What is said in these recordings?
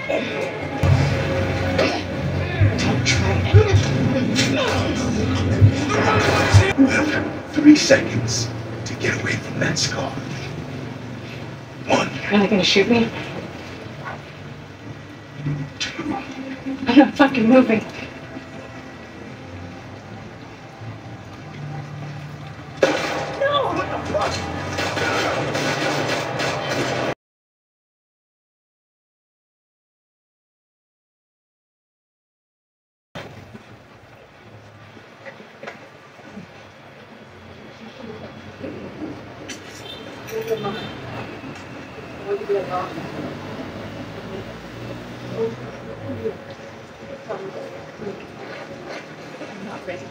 Don't try it. You have 3 seconds to get away from that scar. 1. You're really gonna shoot me? 2. I'm not fucking moving. I'm not ready.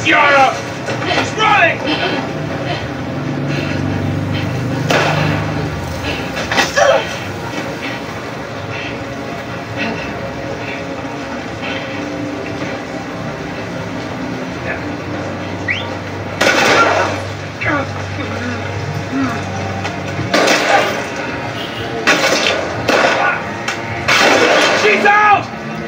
Yara! He's running! She's out!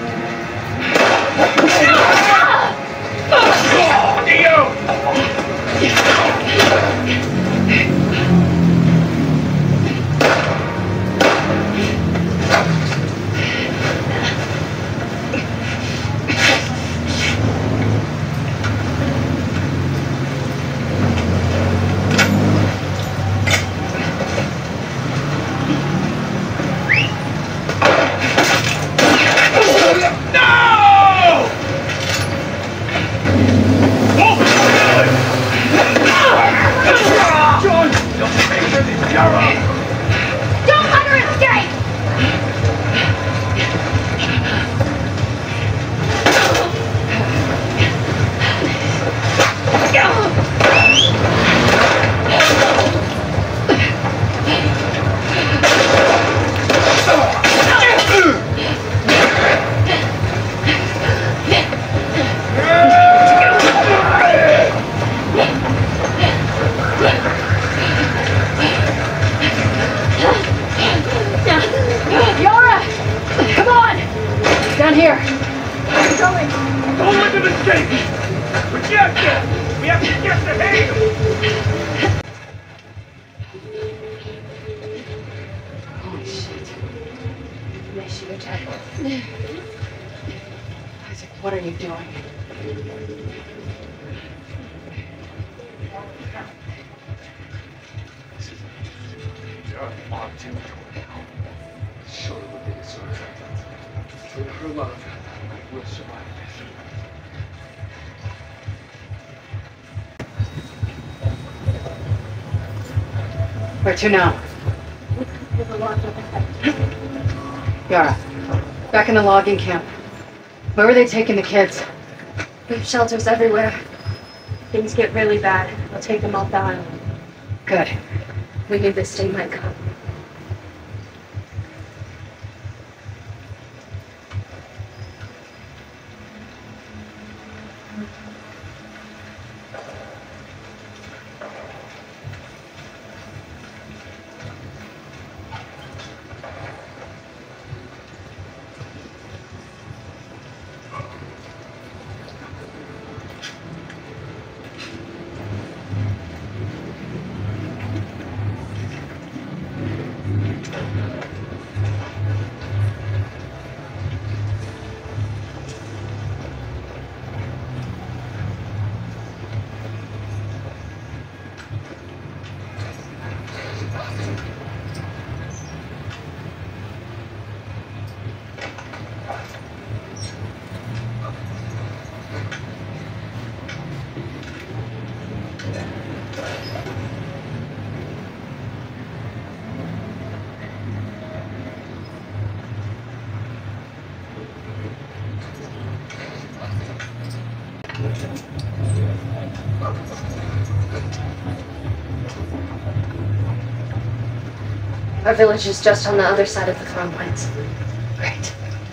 Isaac, what are you doing? They're on our territory now. Show them what they deserve. Through her love, we will survive this. Where to now? Yara, back in the logging camp. Where were they taking the kids? There's shelters everywhere. Things get really bad. I'll take them off the island. Good. We knew this day might come. Our village is just on the other side of the farmlands. Great.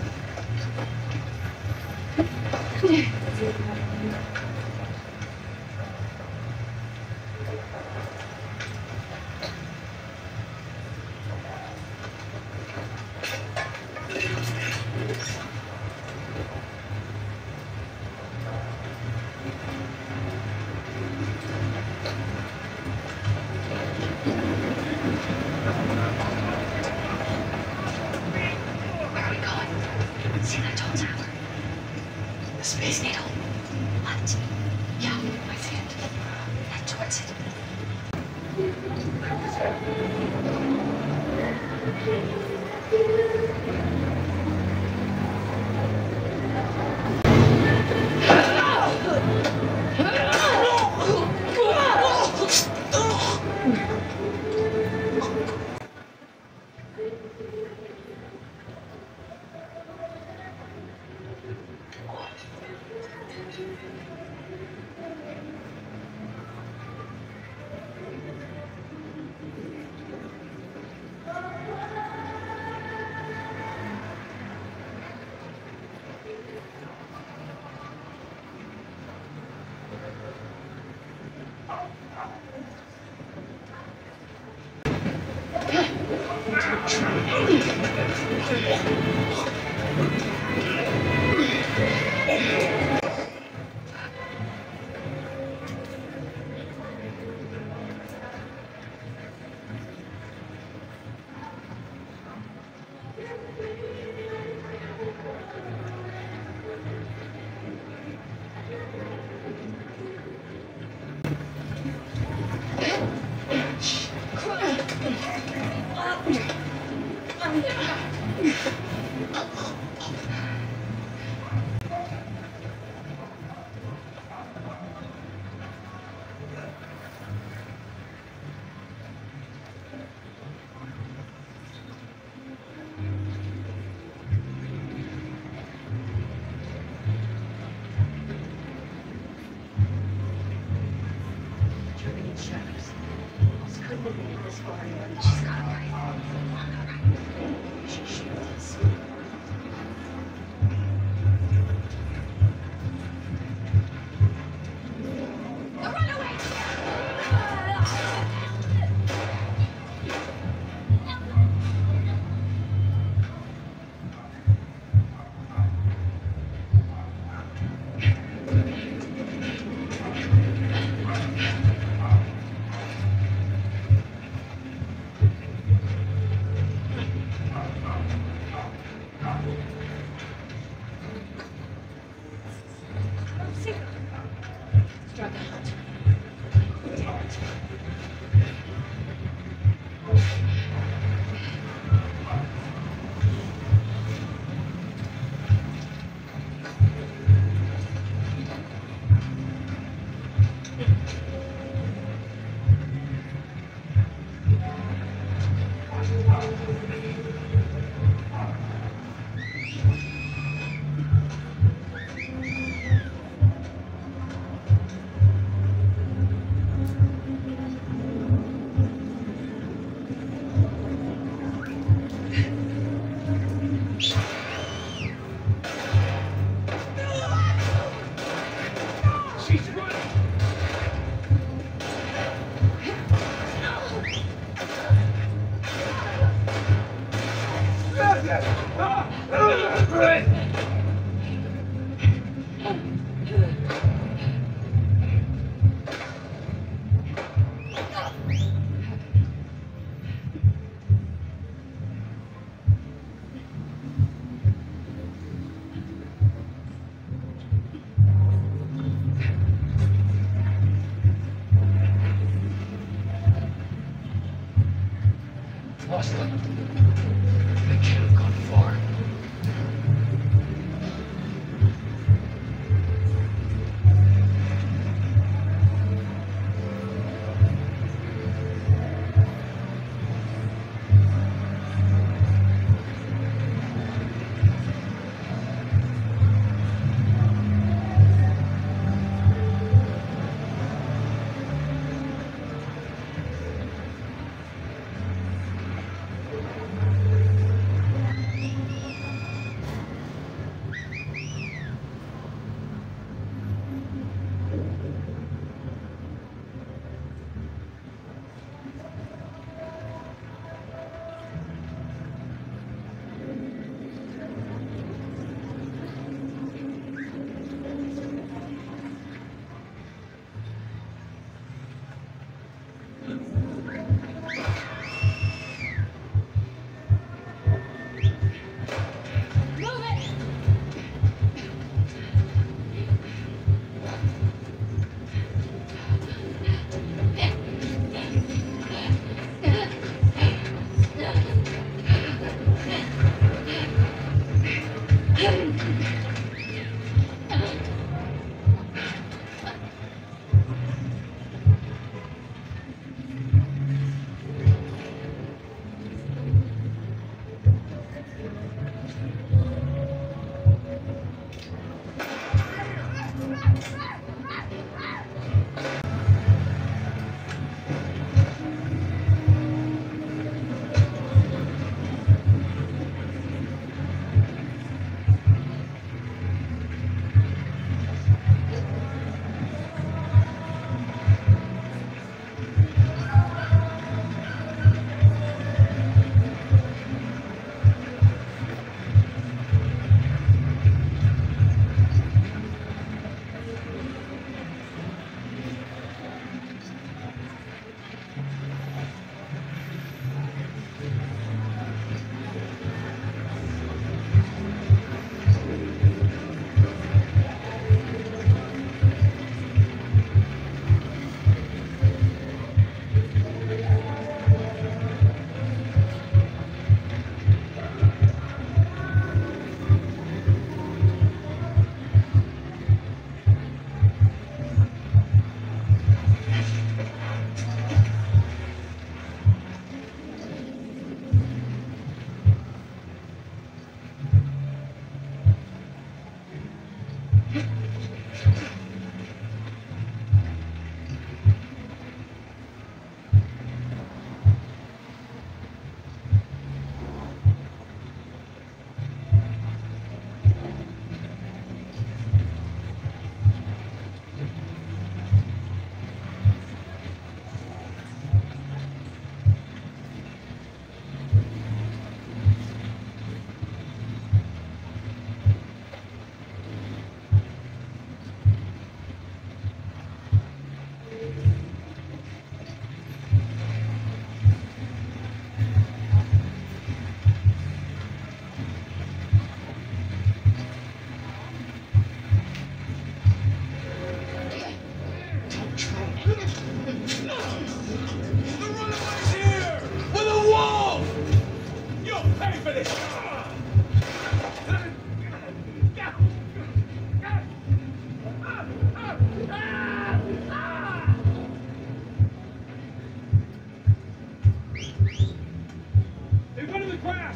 Space needle. What? Yeah, I see it. Head towards it. Lost them. They can't have gone far.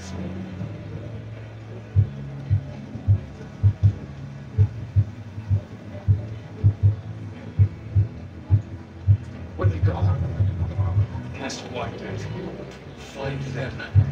Where'd they go? Cast a wide net. Find them.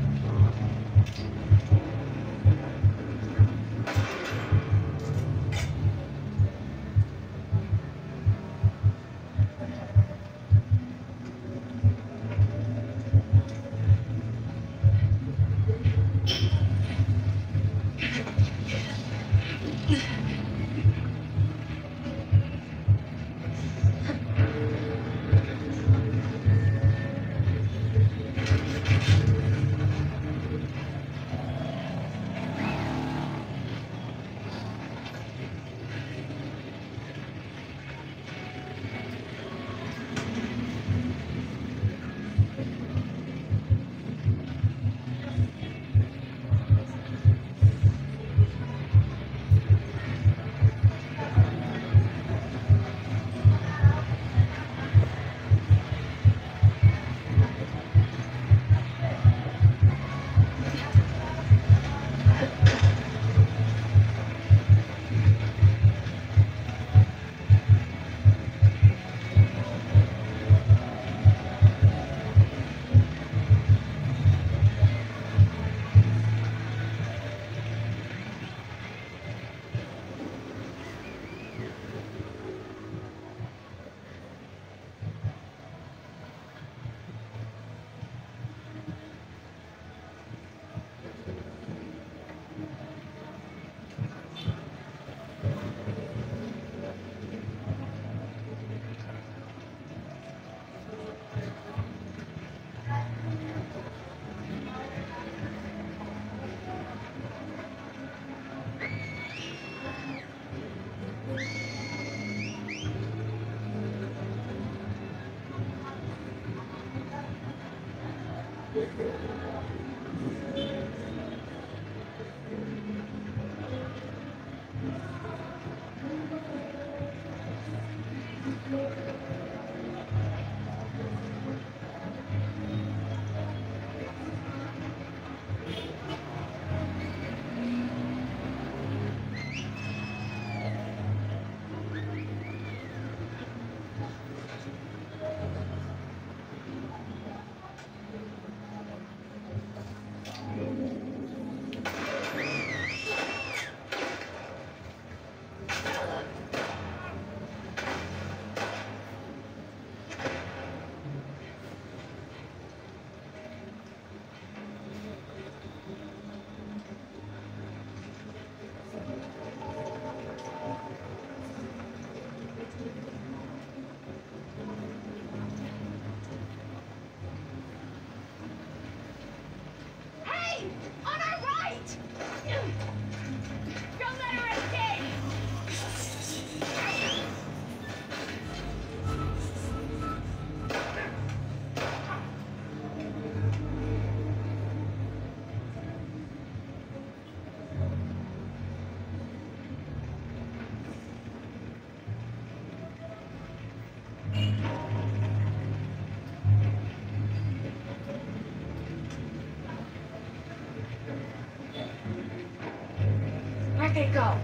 Where'd they go?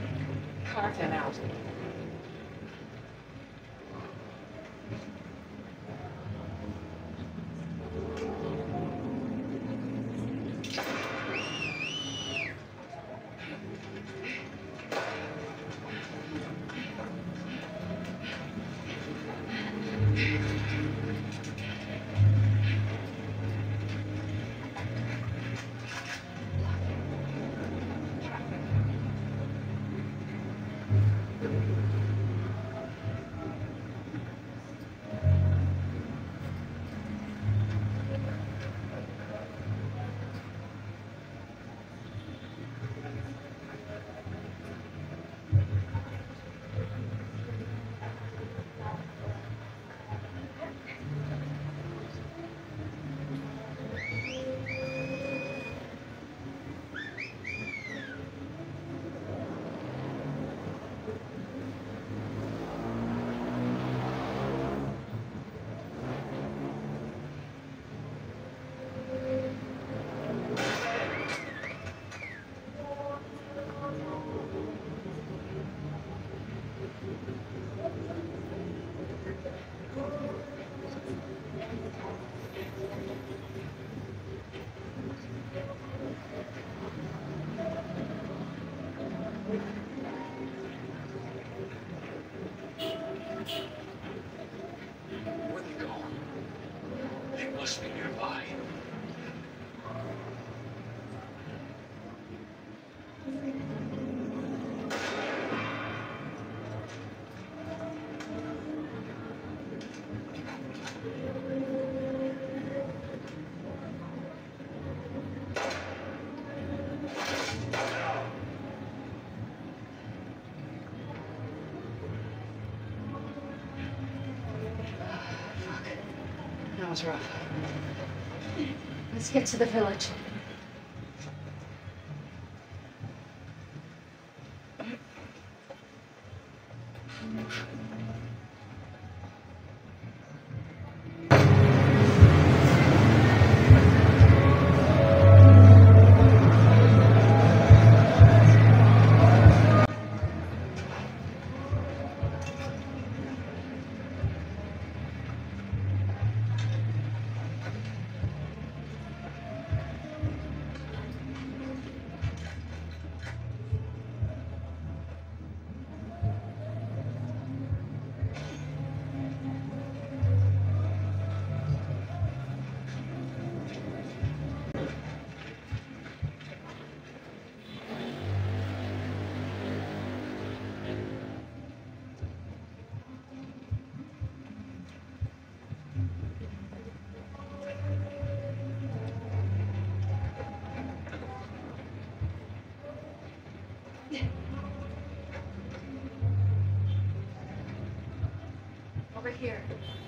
Carve them out. Fuck. That was rough. Let's get to the village. Over here.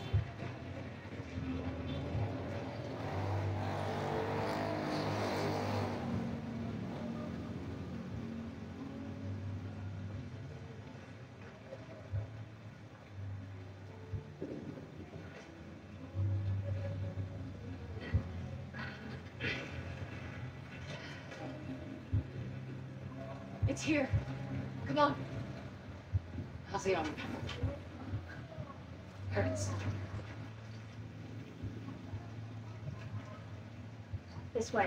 It's here. Come on. How's the arm? Hurts. This way.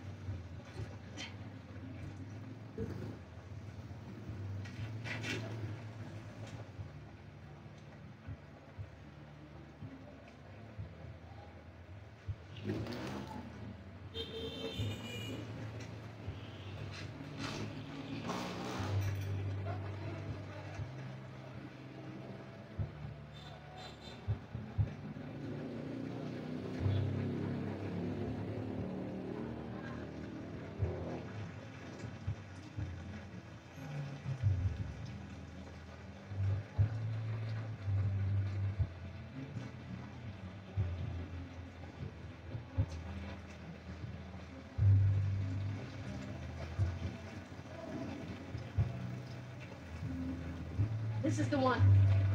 This is the one.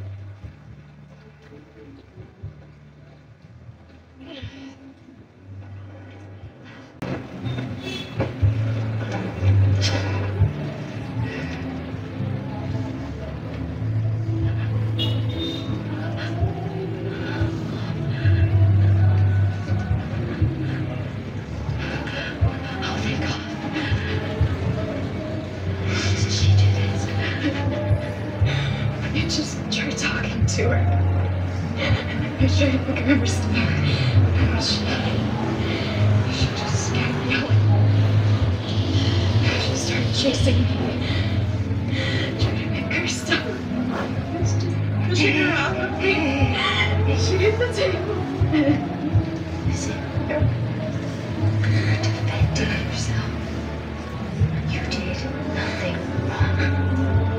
To her. I tried to pick her up her stuff. She just kept yelling. She started chasing me. Trying to pick her stuff. I was just pushing her out of me. She hit the table. Is it? You're defending yourself. You did nothing wrong.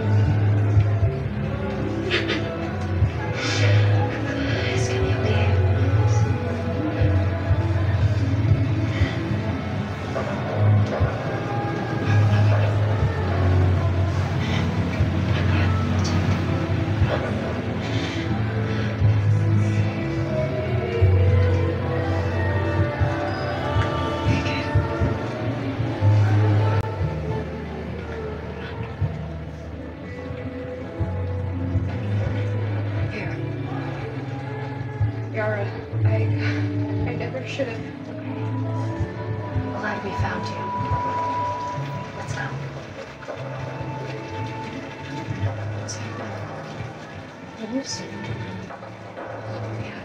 Yara, I never should have. Glad we found you. Let's go. News? Yeah.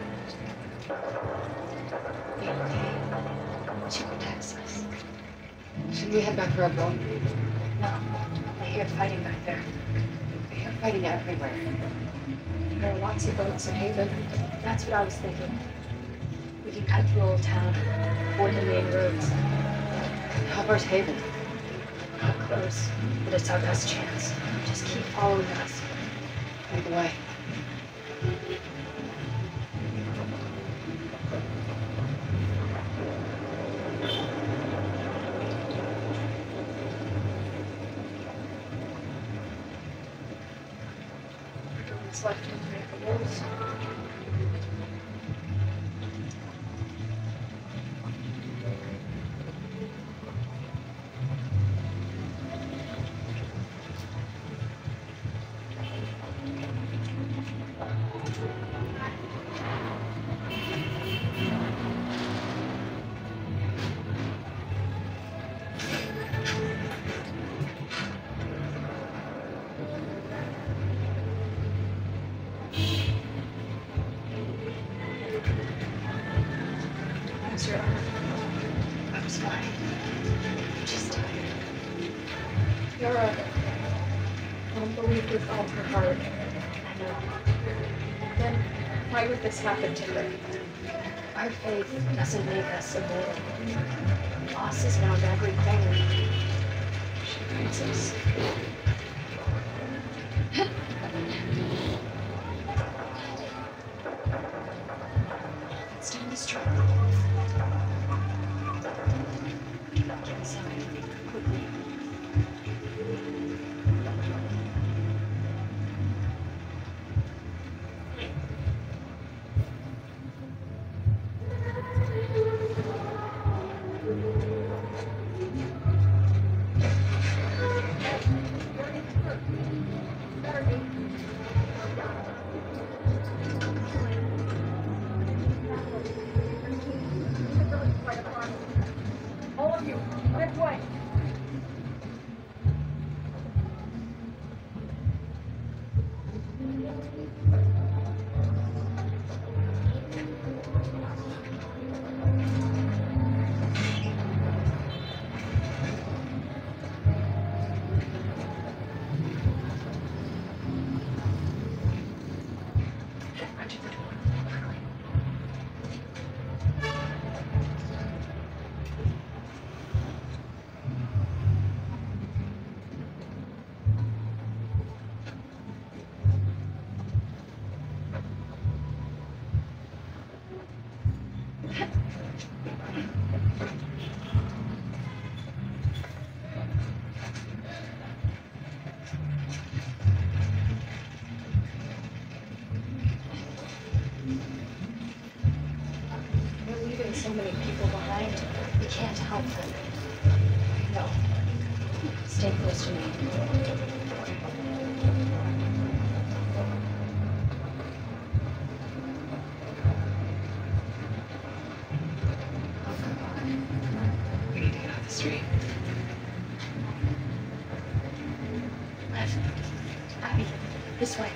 She protects us. Should we head back for a boat? No, I hear fighting back there. I hear fighting everywhere. There are lots of boats in Haven. That's what I was thinking. We can cut through Old Town, avoid the main roads. How far's Haven? Not close, but it's our best chance. Just keep following us. Lead the way. What's left to break the rules? How's your arm? I was fine. Just tired. Yara won't believe with all her heart. I know. Then why would this happen to her? Our faith doesn't make us immortal. Loss is around every corner. She guides us. Let's do this trip. Get inside quickly. All of you, this way. Run to the door. Quickly. We're leaving so many people behind. We can't help them. No. Stay close to me. Oh, come on. We need to get off the street. Lev. Abby. This way.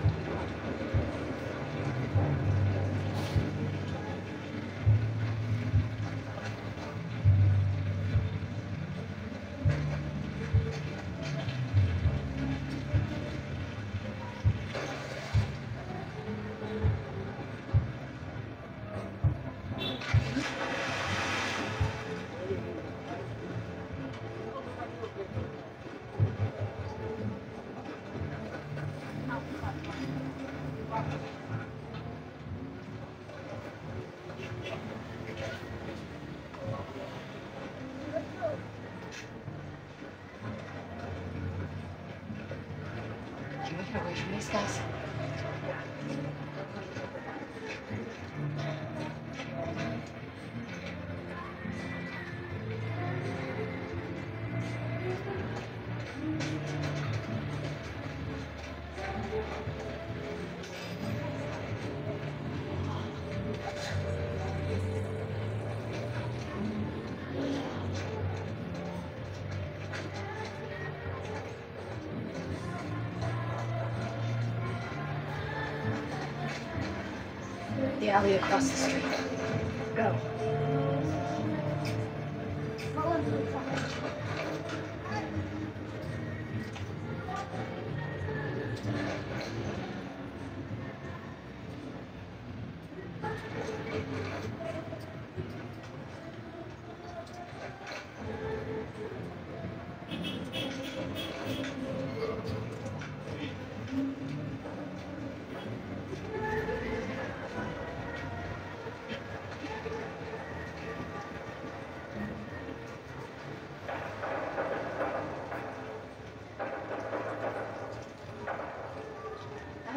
Can we get away from these guys? The alley across the street. Go.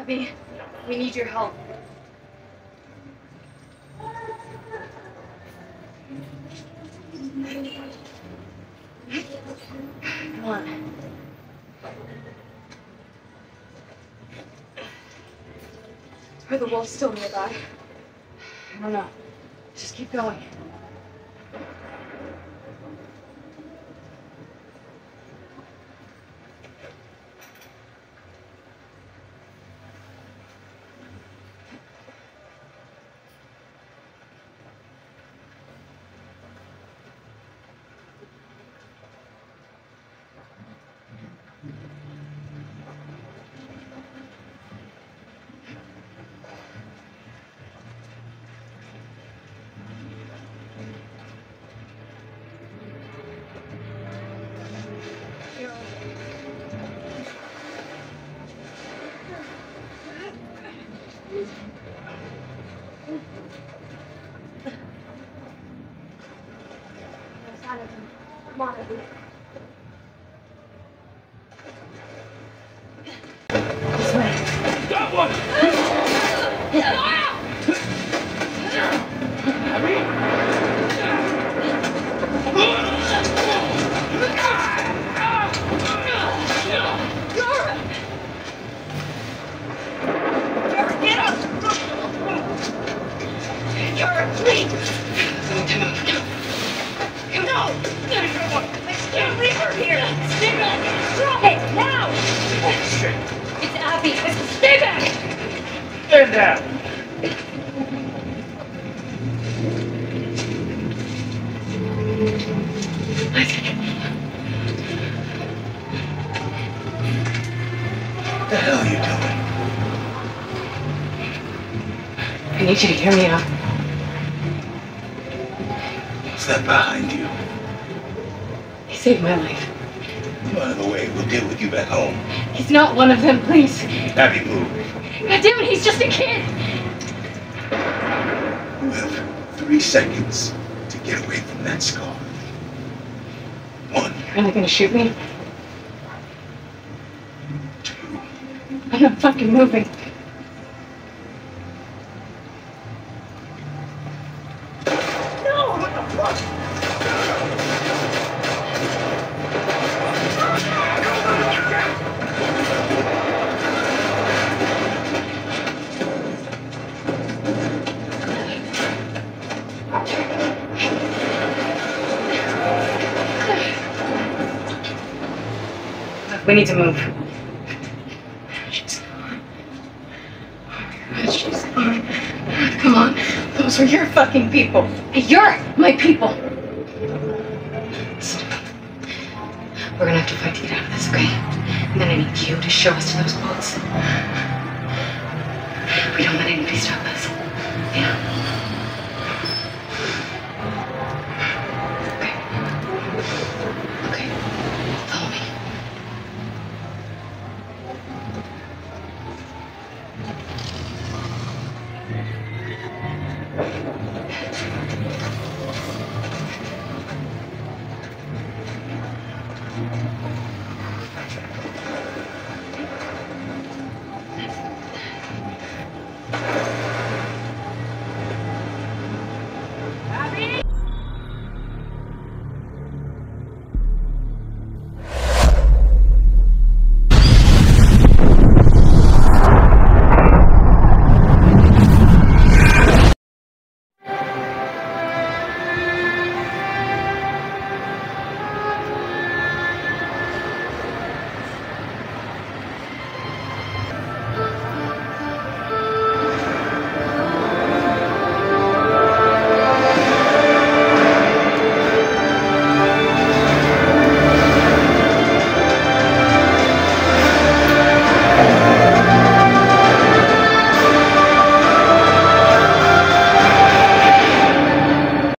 Abby, we need your help. Come on. Are the wolves still nearby? I don't know. Just keep going. Come on, Abby. This way. Got one! Abby? Yara! Yara, get up! Yara, please! No! I can't leave her here! Stay back! Drop it! Now! It's Abby! Stay back! Stand down! Isaac! What the hell are you doing? I need you to hear me out. What's that behind you? He saved my life. Come out of the way. We'll deal with you back home. He's not one of them, please. Abby, move. God damn it, he's just a kid! You have 3 seconds to get away from that scar. 1, You're really gonna shoot me? 2. I'm not fucking moving. No! What the fuck? We need to move. She's gone. Oh my God, she's gone. Come on. Those are your fucking people. And you're my people. Listen to me. We're gonna have to fight to get out of this, okay? And then I need you to show us to those boats. We don't let anybody stop us. Yeah? Okay. Okay. Follow me.